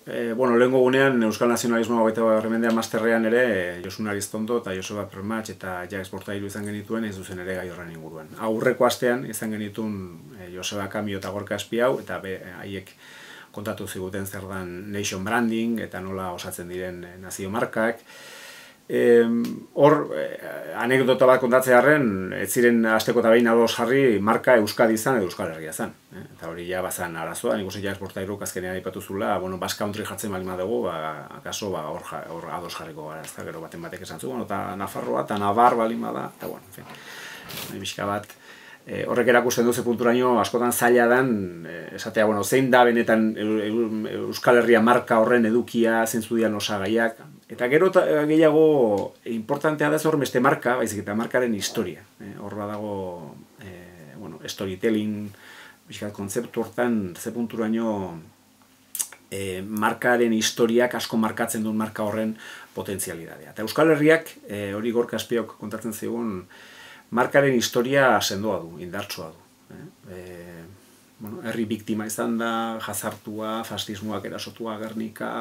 Lehengo gunean Euskal Nazionalismoa 21. mendean masterrean ere Josun Ariztondo eta Joseba Permach eta Jacques Bortailu izan genituen ez zuzen ere gai horren inguruan. Aurreko astean izan genituen Joseba Kamio eta Gorka Azpiau eta haiek kontatu ziguten zer dan nation branding eta nola osatzen diren nazio markak. Hor, anekdota bat kontatzearen, ez ziren asteko eta behin ados jarri marka Euskadi izan edo Euskal Herria izan. Eta hori ja bazan arazoa, nik uste Jacques Bortailuk azkenean aipatu zula, Basque Country jartzen bali madugu, akaso hor ados jarriko gara, ez da, gero baten batek esan zu, eta Nafarroa eta Navar bali bada, eta bueno, en fin, bizka bat. Horrek erakusten duze punturaino askotan zaila dan, esatea, zein da benetan Euskal Herria marka horren edukia, zeintzu dian osagaiak, eta gero gehiago importantea da ez hor beste marka, baizik eta markaren historia. Hor badago, storytelling, bizkat kontzeptu hortan, ze punturaino markaren historiak asko markatzen duen marka horren potentzialidadea. Eta Euskal Herriak, hori Gorka Azpiauk kontatzen zigun, markaren historia sendoa du, indartsua du. Herri biktima izan da, jazartua, fascismoak erasotua, Gernika,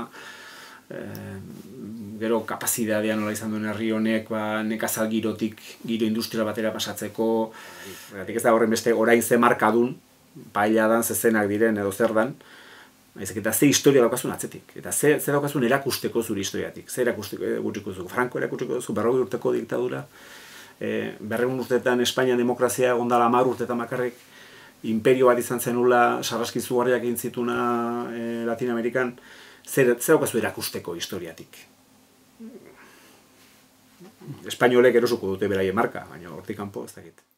gero kapazidadean nola izan duen herri honek nekazal girotik giro industrial batera pasatzeko, ez da horren beste orain ze markadun, paella dan, zezenak diren edo zer dan, eta ze historia daukazun atzetik, eta ze daukazun erakusteko zure historiatik, ze erakusteko zu, Franco erakusteko zu, 40 urteko diktadura, 200 urtetan Espainian demokrazia egondala 10 urtetan makarrik, imperio bat izan zenula, sarraski zugarriak egin zituna Latinoamerikan, zer daukazu erakusteko historiatik. Espainolek erosuko dute beraien marka, baina hortik kanpo ez dakit.